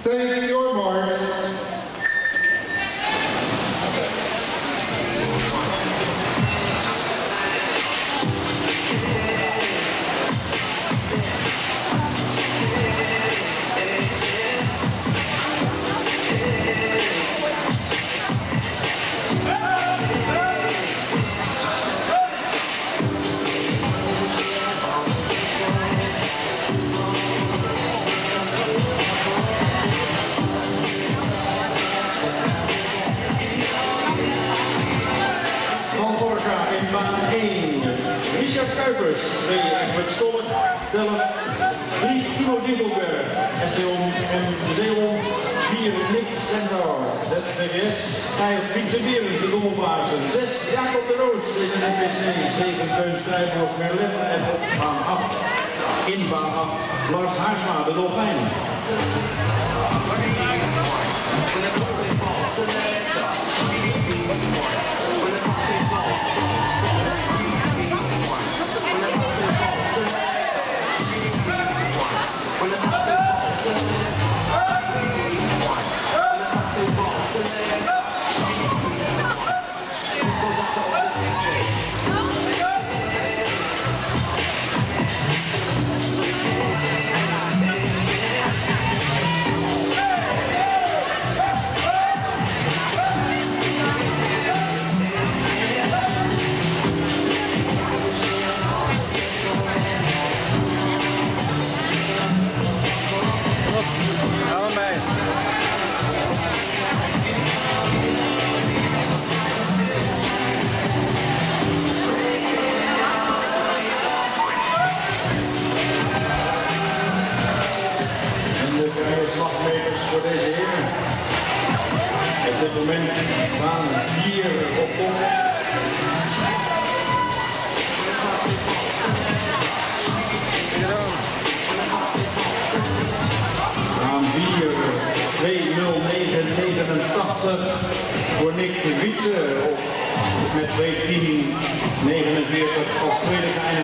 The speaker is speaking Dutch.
Thank your marks. In baan 1, Richard Kuipers, 2 Egbert Stolk, Delft, 3 Timo Dinkelberg, SCOM en Zeeland, 4 Nick Sendor, ZVS, 5 Pietse Berend, de Dommelbaarsen, 6 Jacob de Roos in de NPC, 7 Teun Strijbroek Merlet en op baan 8, in baan 8, Lars Haarsma, de Dolfijn. Slagmeters voor deze heren. Op dit moment baan 4 op kop. Baan 4, 2:09:89 voor Nick Wietse met 2:10:49 als tweede geëindigd.